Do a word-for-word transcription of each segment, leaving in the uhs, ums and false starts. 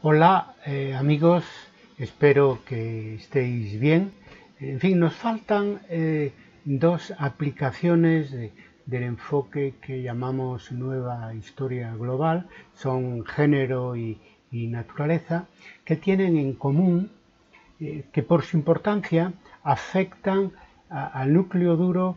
Hola eh, amigos, espero que estéis bien. En fin, nos faltan eh, dos aplicaciones de- del enfoque que llamamos nueva historia global, son género y, y naturaleza, que tienen en común eh, que por su importancia afectan a- al núcleo duro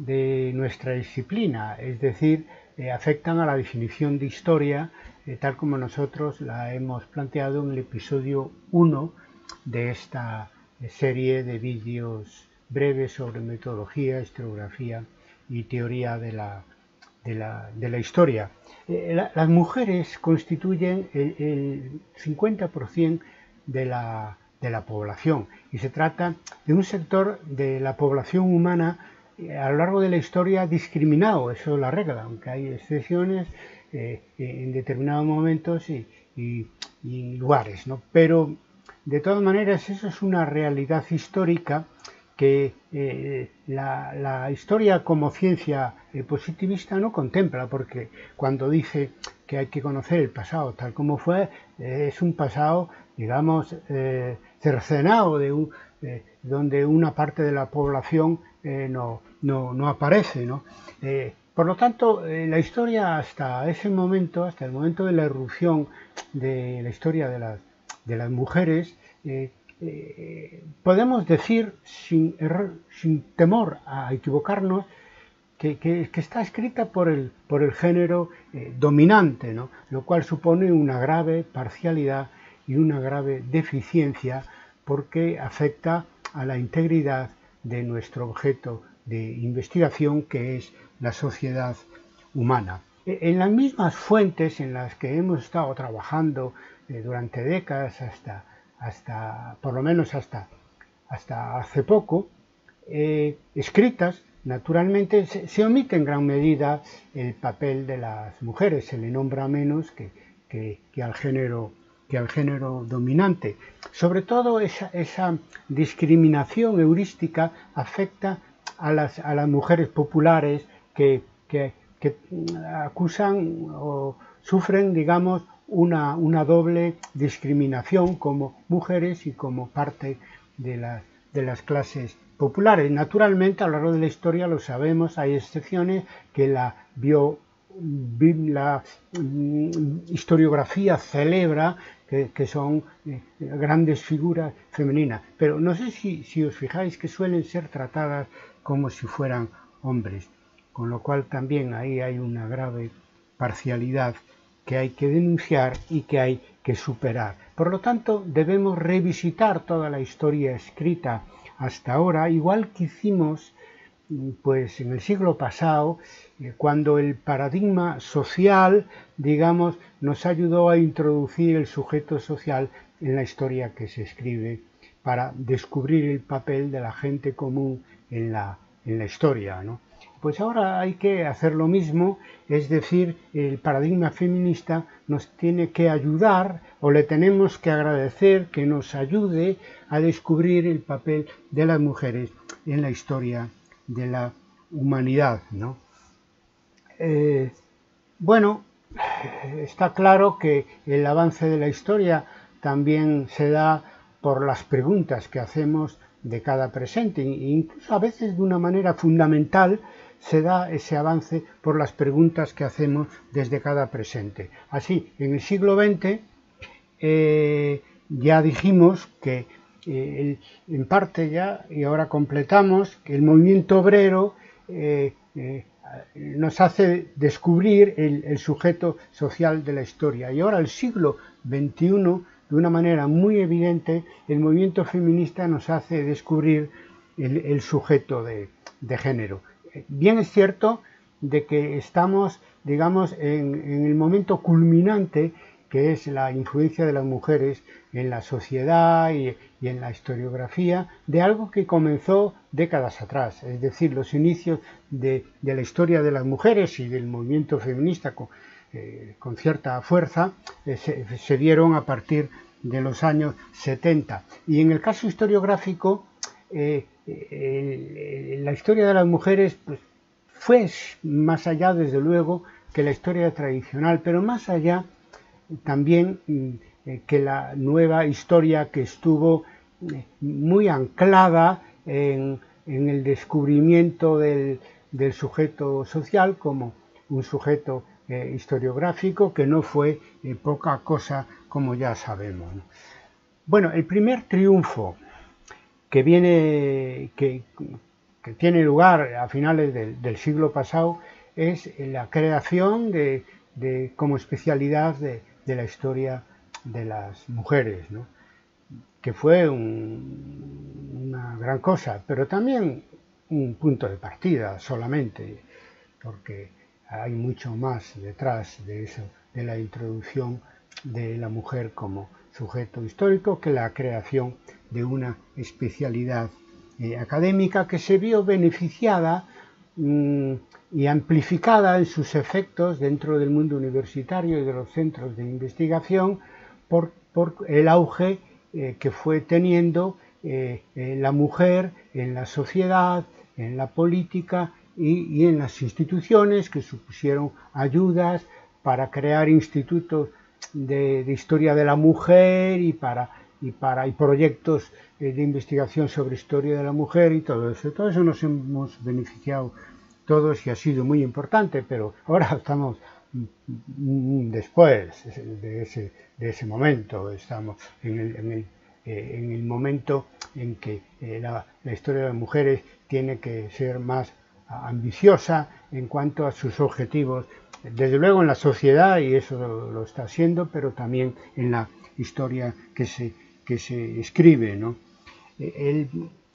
de nuestra disciplina, es decir, eh, afectan a la definición de historia eh, tal como nosotros la hemos planteado en el episodio uno de esta eh, serie de vídeos breves sobre metodología, historiografía y teoría de la, de la, de la historia. Eh, la, las mujeres constituyen el, el cincuenta por ciento de la, de la población y se trata de un sector de la población humana eh, a lo largo de la historia discriminado, eso es la regla, aunque hay excepciones eh, en determinados momentos y, y, y lugares, ¿no? Pero de todas maneras eso es una realidad histórica que eh, la, la, historia como ciencia eh, positivista no contempla, porque cuando dice que hay que conocer el pasado tal como fue, eh, es un pasado, digamos, eh, cercenado, de un, eh, donde una parte de la población eh, no, no, no, aparece, ¿no? Eh, por lo tanto, eh, la historia hasta ese momento, hasta el momento de la irrupción de la historia de las, de las mujeres, eh, eh, podemos decir sin, error, sin temor a equivocarnos que, que, que está escrita por el, por el género eh, dominante, ¿no? Lo cual supone una grave parcialidad y una grave deficiencia porque afecta a la integridad de nuestro objeto de investigación, que es la sociedad humana. En las mismas fuentes en las que hemos estado trabajando eh, durante décadas hasta hasta por lo menos hasta, hasta hace poco, eh, escritas, naturalmente, se, se, omite en gran medida el papel de las mujeres, se le nombra menos que, que, que, al, género, que al género dominante. Sobre todo esa, esa discriminación heurística afecta a las, a las mujeres populares que, que, que acusan o sufren, digamos, Una, una, doble discriminación como mujeres y como parte de, la, de, las clases populares. Naturalmente, a lo largo de la historia lo sabemos, hay excepciones que la, bio, la historiografía celebra, que, que son eh, grandes figuras femeninas. Pero no sé si, si os fijáis que suelen ser tratadas como si fueran hombres, con lo cual también ahí hay una grave parcialidad que hay que denunciar y que hay que superar. Por lo tanto, debemos revisitar toda la historia escrita hasta ahora, igual que hicimos pues en el siglo pasado, eh, cuando el paradigma social, digamos, nos ayudó a introducir el sujeto social en la historia que se escribe para descubrir el papel de la gente común en la, en la historia, ¿no? Pues ahora hay que hacer lo mismo, es decir, el paradigma feminista nos tiene que ayudar o le tenemos que agradecer que nos ayude a descubrir el papel de las mujeres en la historia de la humanidad, ¿no? Eh, bueno, está claro que el avance de la historia también se da por las preguntas que hacemos de cada presente, e incluso a veces de una manera fundamental se da ese avance por las preguntas que hacemos desde cada presente. Así, en el siglo veinte eh, ya dijimos que eh, el, en parte ya, y ahora completamos, que el movimiento obrero eh, eh, nos hace descubrir el, el sujeto social de la historia. Y ahora el siglo veintiuno, de una manera muy evidente, el movimiento feminista nos hace descubrir el, el sujeto de, de género. Bien es cierto de que estamos, digamos, en, en el momento culminante, que es la influencia de las mujeres en la sociedad y, y en la historiografía, de algo que comenzó décadas atrás, es decir, los inicios de, de la historia de las mujeres y del movimiento feminista con, eh, con cierta fuerza, eh, se, se dieron a partir de los años setenta. Y en el caso historiográfico, eh, eh, la historia de las mujeres pues, fue más allá, desde luego, que la historia tradicional, pero más allá también eh, que la nueva historia que estuvo eh, muy anclada en, en el descubrimiento del, del sujeto social como un sujeto eh, historiográfico que no fue eh, poca cosa, como ya sabemos, ¿no? Bueno, el primer triunfo que viene, que, que tiene lugar a finales del, del siglo pasado es la creación de, de como especialidad de, de la historia de las mujeres, ¿no? Que fue un, una gran cosa, pero también un punto de partida solamente, porque hay mucho más detrás de eso, de la introducción de la mujer como sujeto histórico, que la creación de una especialidad eh, académica que se vio beneficiada mmm, y amplificada en sus efectos dentro del mundo universitario y de los centros de investigación por, por el auge eh, que fue teniendo eh, eh, la mujer en la sociedad, en la política y, y en las instituciones, que supusieron ayudas para crear institutos de, de historia de la mujer y para y para y proyectos eh, de investigación sobre historia de la mujer y todo eso. Todo eso nos hemos beneficiado todos y ha sido muy importante, pero ahora estamos después de ese, de ese momento, estamos en el, en el, eh, en el momento en que eh, la, la historia de las mujeres tiene que ser más ambiciosa en cuanto a sus objetivos, desde luego en la sociedad, y eso lo, lo está haciendo, pero también en la historia que se, que se escribe, ¿no? El,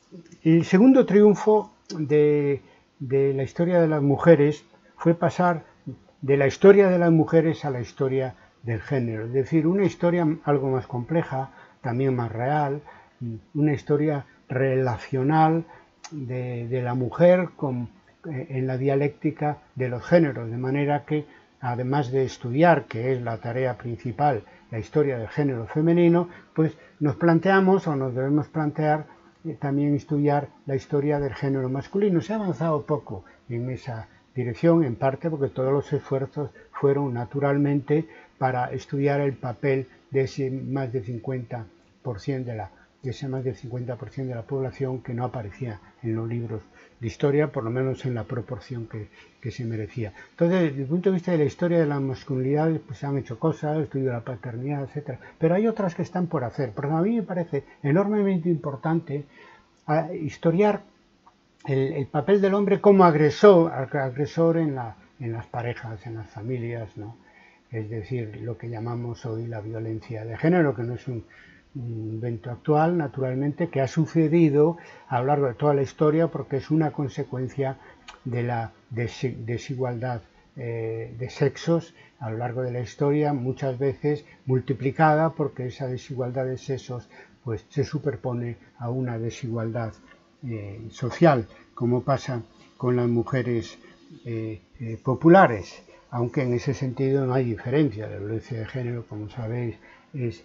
el segundo triunfo de, de la historia de las mujeres fue pasar de la historia de las mujeres a la historia del género, es decir, una historia algo más compleja, también más real, una historia relacional de, de la mujer con, eh, en la dialéctica de los géneros, de manera que además de estudiar, que es la tarea principal, la historia del género femenino, pues nos planteamos o nos debemos plantear eh, también estudiar la historia del género masculino. Se ha avanzado poco en esa dirección, en parte porque todos los esfuerzos fueron naturalmente para estudiar el papel de ese más del cincuenta por ciento de la, de ese más del cincuenta por ciento de la población que no aparecía en los libros de historia, por lo menos en la proporción que, que se merecía. Entonces, desde el punto de vista de la historia de las masculinidades, pues se han hecho cosas, estudio de la paternidad, etcétera, pero hay otras que están por hacer, porque a mí me parece enormemente importante a, historiar El, el papel del hombre como agresor, agresor en, la, en las parejas, en las familias, ¿no? Es decir, lo que llamamos hoy la violencia de género, que no es un, un invento actual, naturalmente, que ha sucedido a lo largo de toda la historia porque es una consecuencia de la des, desigualdad eh, de sexos a lo largo de la historia, muchas veces multiplicada porque esa desigualdad de sexos pues, se superpone a una desigualdad Eh, social, como pasa con las mujeres eh, eh, populares, aunque en ese sentido no hay diferencia. La violencia de género, como sabéis, es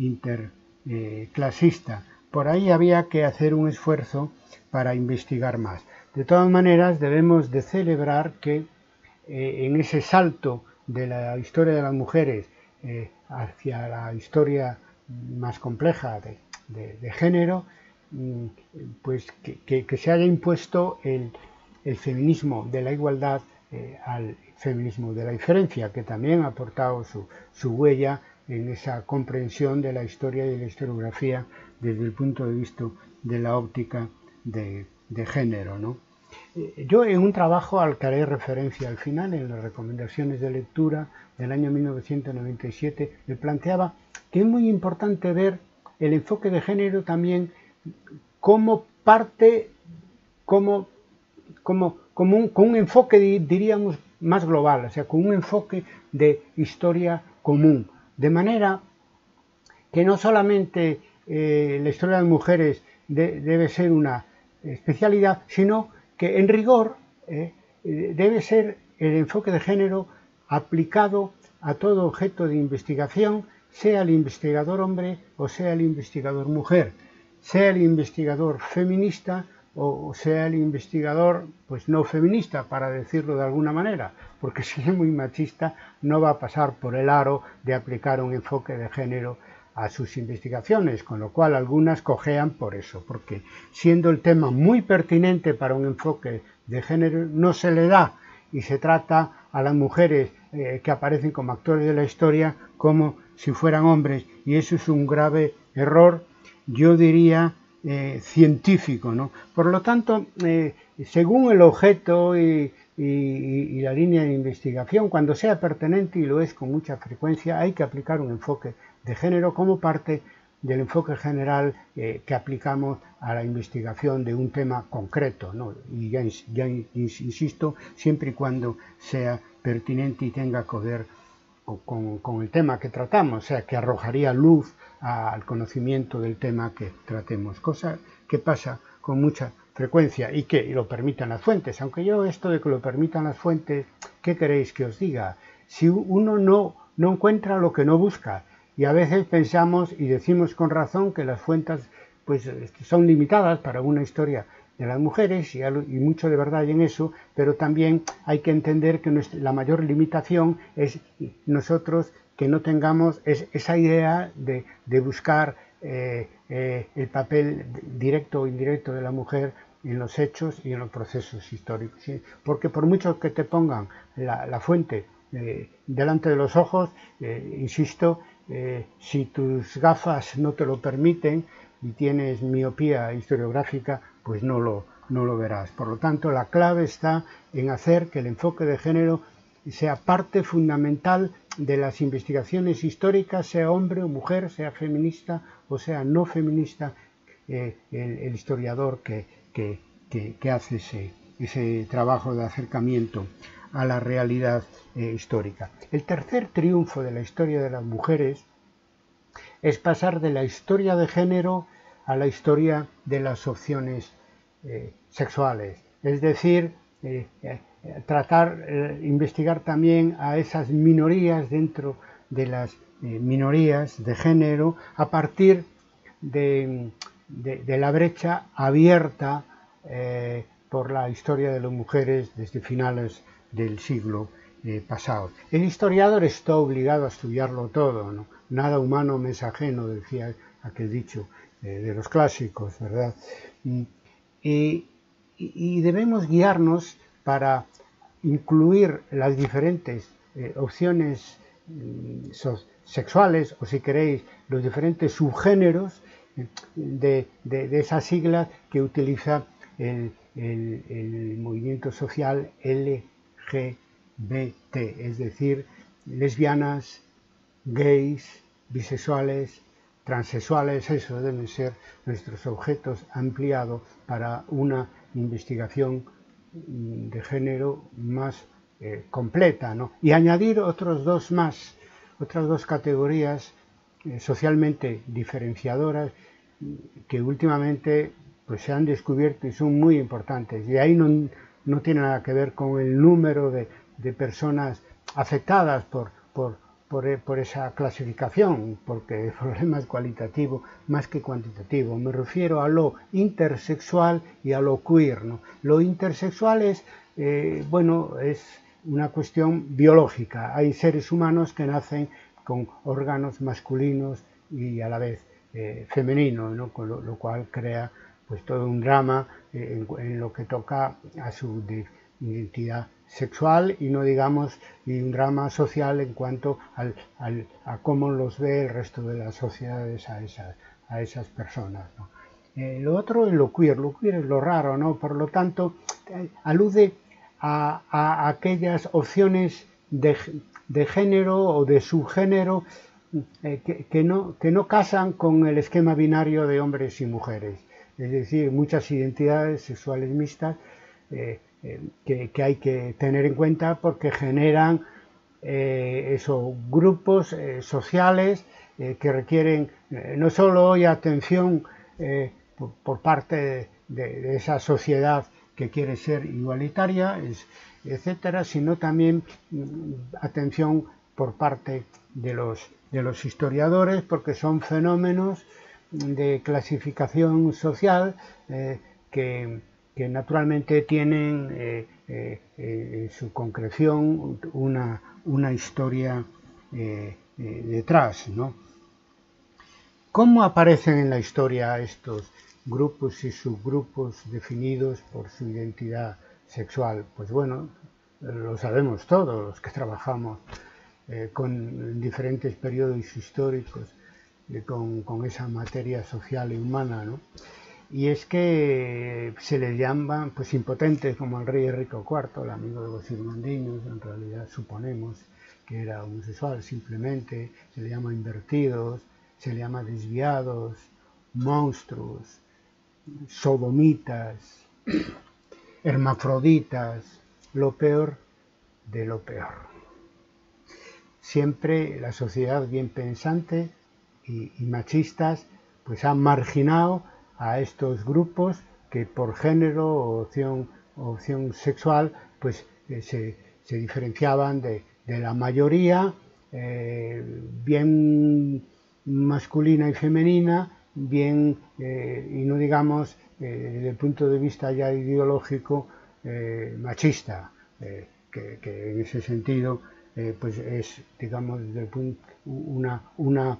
interclasista. Eh, Por ahí había que hacer un esfuerzo para investigar más. De todas maneras, debemos de celebrar que eh, en ese salto de la historia de las mujeres eh, hacia la historia más compleja de, de, de género, pues que, que, que se haya impuesto el, el feminismo de la igualdad eh, al feminismo de la diferencia, que también ha aportado su, su huella en esa comprensión de la historia y de la historiografía desde el punto de vista de la óptica de, de género, ¿no? Eh, yo en un trabajo al que haré referencia al final, en las recomendaciones de lectura del año mil novecientos noventa y siete, me planteaba que es muy importante ver el enfoque de género también como parte, como, como, como un, con un enfoque, diríamos, más global, o sea, con un enfoque de historia común, de manera que no solamente eh, la historia de las mujeres de, debe ser una especialidad, sino que en rigor eh, debe ser el enfoque de género aplicado a todo objeto de investigación, sea el investigador hombre o sea el investigador mujer, sea el investigador feminista o sea el investigador pues no feminista, para decirlo de alguna manera, porque si es muy machista no va a pasar por el aro de aplicar un enfoque de género a sus investigaciones, con lo cual algunas cojean por eso, porque siendo el tema muy pertinente para un enfoque de género no se le da y se trata a las mujeres eh, que aparecen como actores de la historia como si fueran hombres, y eso es un grave error, yo diría eh, científico, ¿no? Por lo tanto, eh, según el objeto y, y, y la línea de investigación, cuando sea pertinente, y lo es con mucha frecuencia, hay que aplicar un enfoque de género como parte del enfoque general eh, que aplicamos a la investigación de un tema concreto, ¿no? Y ya, ya insisto, siempre y cuando sea pertinente y tenga que ver con, con el tema que tratamos, o sea, que arrojaría luz al conocimiento del tema que tratemos, cosa que pasa con mucha frecuencia y que lo permitan las fuentes, aunque yo esto de que lo permitan las fuentes, ¿qué queréis que os diga? Si uno no, no encuentra lo que no busca, y a veces pensamos y decimos con razón que las fuentes pues, son limitadas para una historia de las mujeres, y, y mucho de verdad hay en eso, pero también hay que entender que nuestra, la mayor limitación es nosotros que no tengamos es, esa idea de, de buscar eh, eh, el papel directo o indirecto de la mujer en los hechos y en los procesos históricos, ¿sí? Porque por mucho que te pongan la, la fuente eh, delante de los ojos, eh, insisto, eh, si tus gafas no te lo permiten y tienes miopía historiográfica, pues no lo, no lo verás. Por lo tanto, la clave está en hacer que el enfoque de género sea parte fundamental de las investigaciones históricas, sea hombre o mujer, sea feminista o sea no feminista, eh, el, el historiador que, que, que, que hace ese, ese trabajo de acercamiento a la realidad eh, histórica. El tercer triunfo de la historia de las mujeres es pasar de la historia de género a la historia de las opciones eh, sexuales, es decir, eh, eh, tratar, eh, investigar también a esas minorías dentro de las eh, minorías de género a partir de, de, de la brecha abierta eh, por la historia de las mujeres desde finales del siglo eh, pasado. El historiador está obligado a estudiarlo todo, ¿no? Nada humano me es ajeno, decía aquel dicho eh, de los clásicos, ¿verdad? Y, y, y debemos guiarnos para incluir las diferentes eh, opciones eh, so, sexuales, o si queréis, los diferentes subgéneros eh, de, de, de esas siglas que utiliza el, el, el movimiento social L G B T, es decir, lesbianas, gays, bisexuales, transexuales. Esos deben ser nuestros objetos ampliados para una investigación de género más eh, completa, ¿no? Y añadir otros dos más, otras dos categorías eh, socialmente diferenciadoras que últimamente pues, se han descubierto y son muy importantes. Y ahí no, no tiene nada que ver con el número de, de personas afectadas por, por, por, por esa clasificación, porque el problema es cualitativo más que cuantitativo. Me refiero a lo intersexual y a lo queer, ¿no? Lo intersexual es, eh, bueno, es una cuestión biológica. Hay seres humanos que nacen con órganos masculinos y a la vez eh, femeninos, ¿no? Con lo, lo cual crea pues todo un drama eh, en, en lo que toca a su identidad sexual y no digamos y un drama social en cuanto al, al, a cómo los ve el resto de las sociedades a esas, a esas personas, ¿no? Eh, lo otro es lo queer, lo queer es lo raro, ¿no? Por lo tanto, eh, alude a, a aquellas opciones de, de género o de subgénero eh, que, que, no, que no casan con el esquema binario de hombres y mujeres. Es decir, muchas identidades sexuales mixtas eh, eh, que, que hay que tener en cuenta porque generan eh, esos grupos eh, sociales eh, que requieren eh, no solo hoy atención eh, por, por parte de, de esa sociedad que quiere ser igualitaria, es, etcétera, sino también mm, atención por parte de los, de los historiadores porque son fenómenos de clasificación social eh, que, que naturalmente tienen eh, eh, eh, en su concreción una, una historia eh, eh, detrás, ¿no? ¿Cómo aparecen en la historia estos grupos y subgrupos definidos por su identidad sexual? Pues bueno, lo sabemos todos los que trabajamos eh, con diferentes periodos históricos, eh, con, con esa materia social y humana, ¿no? Y es que se les llaman pues impotentes, como el rey Enrique cuarto, el amigo de los irmandiños, en realidad suponemos que era homosexual simplemente, se le llama invertidos, se le llama desviados, monstruos, sodomitas, hermafroditas, lo peor de lo peor. Siempre la sociedad bien pensante y, y machistas pues han marginado a estos grupos que por género o opción, o opción sexual pues eh, se, se diferenciaban de, de la mayoría, eh, bien masculina y femenina, bien, eh, y no digamos eh, desde el punto de vista ya ideológico, eh, machista, eh, que, que en ese sentido eh, pues es, digamos, desde el punto, una, una,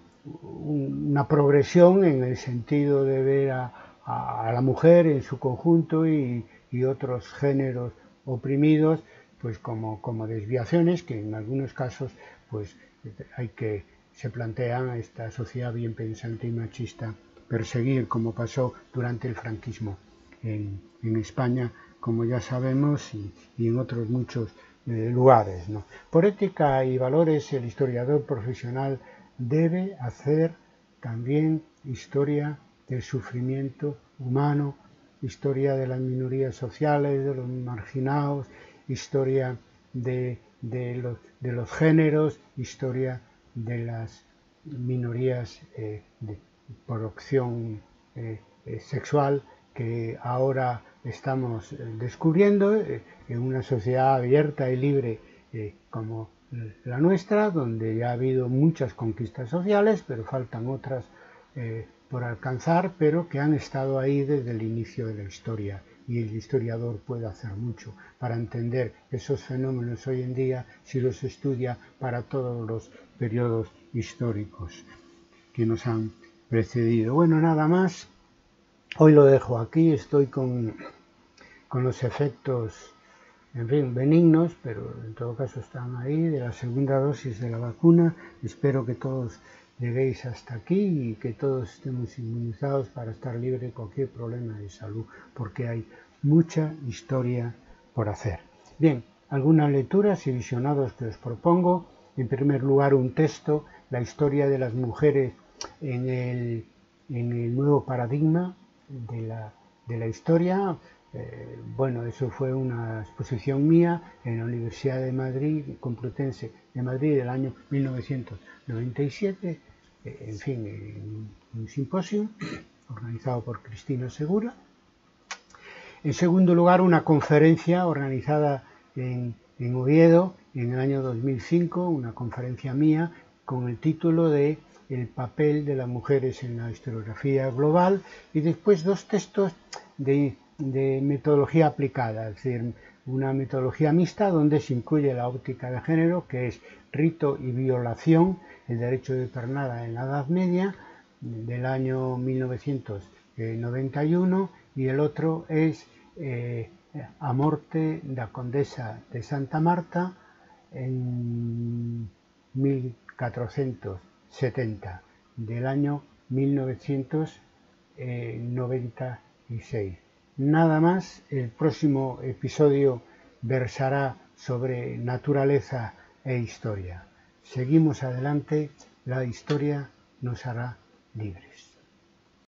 una progresión en el sentido de ver a, a, a la mujer en su conjunto y, y otros géneros oprimidos pues como, como desviaciones que en algunos casos pues hay que se plantean a esta sociedad bien pensante y machista perseguir, como pasó durante el franquismo en, en España, como ya sabemos, y, y en otros muchos eh, lugares, ¿no? Por ética y valores, el historiador profesional debe hacer también historia del sufrimiento humano, historia de las minorías sociales, de los marginados, historia de, de, los, de los géneros, historia de las minorías eh, de, por opción eh, eh, sexual que ahora estamos eh, descubriendo eh, en una sociedad abierta y libre eh, como la nuestra, donde ya ha habido muchas conquistas sociales, pero faltan otras eh, por alcanzar, pero que han estado ahí desde el inicio de la historia. Y el historiador puede hacer mucho para entender esos fenómenos hoy en día si los estudia para todos los periodos históricos que nos han precedido. Bueno, nada más. Hoy lo dejo aquí. Estoy con, con los efectos, en fin, benignos, pero en todo caso están ahí, de la segunda dosis de la vacuna. Espero que todos lleguéis hasta aquí y que todos estemos inmunizados para estar libres de cualquier problema de salud, porque hay mucha historia por hacer. Bien, algunas lecturas y visionados que os propongo. En primer lugar, un texto, la historia de las mujeres en el, en el nuevo paradigma de la, de la historia. Eh, bueno, eso fue una exposición mía en la Universidad de Madrid, Complutense de Madrid, del año mil novecientos noventa y siete, eh, en fin, en un simposio organizado por Cristina Segura. En segundo lugar, una conferencia organizada en, en Oviedo en el año dos mil cinco, una conferencia mía con el título de El papel de las mujeres en la historiografía global, y después dos textos de, de metodología aplicada, es decir, una metodología mixta donde se incluye la óptica de género, que es Rito y violación, el derecho de pernada en la Edad Media, del año mil novecientos noventa y uno, y el otro es eh, A morte da condesa de Santa Marta en mil cuatrocientos setenta, del año mil novecientos noventa y seis. Nada más, el próximo episodio versará sobre naturaleza e historia. Seguimos adelante, la historia nos hará libres.